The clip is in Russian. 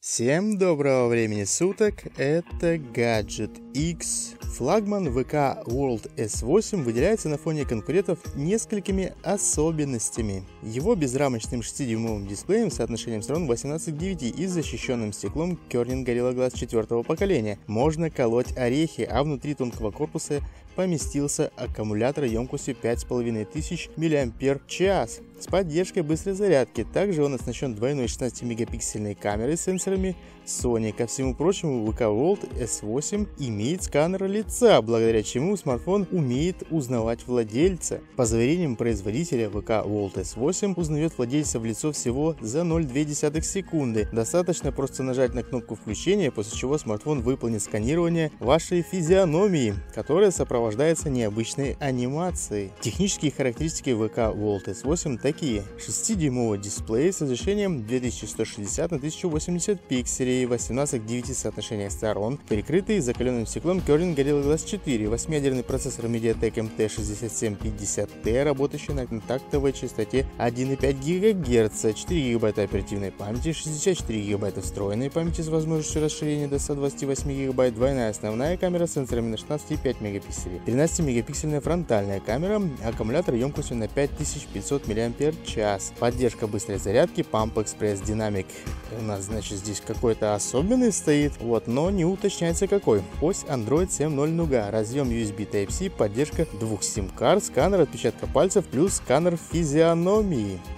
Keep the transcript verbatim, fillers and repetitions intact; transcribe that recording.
Всем доброго времени суток, это Gadget X. Флагман ви кей World эс восемь выделяется на фоне конкурентов несколькими особенностями. Его безрамочным шестидюймовым дисплеем с соотношением сторон восемнадцать к девяти и защищенным стеклом Corning Gorilla Glass четвертого поколения можно колоть орехи, а внутри тонкого корпуса поместился аккумулятор емкостью пять с половиной тысяч миллиампер-час с поддержкой быстрой зарядки. Также он оснащен двойной шестнадцатимегапиксельной камерой с сенсорами Sony. Ко всему прочему, ви кей World эс восемь имеет сканер лица, благодаря чему смартфон умеет узнавать владельца. По заверениям производителя, ви кей World эс восемь узнает владельца в лицо всего за ноль целых две десятых секунды. Достаточно просто нажать на кнопку включения, после чего смартфон выполнит сканирование вашей физиономии, которая сопровождается необычной анимацией. Технические характеристики ви кей World эс восемь такие: шестидюймовый дисплей с разрешением две тысячи сто шестьдесят на тысячу восемьдесят пикселей, восемнадцать к девяти соотношение сторон, перекрытый закаленным стеклом Corning Gorilla Glass четыре, восьмиядерный процессор MediaTek эм ти шестьдесят семь пятьдесят ти, работающий на контактовой частоте один и пять гигагерца, четыре гигабайта оперативной памяти, шестьдесят четыре гигабайта встроенной памяти с возможностью расширения до ста двадцати восьми гигабайт, двойная основная камера с сенсорами на шестнадцать и пять мегапикселей, тринадцатимегапиксельная фронтальная камера, аккумулятор емкостью на пять тысяч пятьсот миллиампер-час, поддержка быстрой зарядки, Pump Express Dynamic. У нас, значит, здесь какой-то особенный стоит, вот, но не уточняется какой. Ось Android семь ноль Nougat, разъем ю эс би Type-C, поддержка двух сим-карт, сканер отпечатка пальцев плюс сканер физиономии.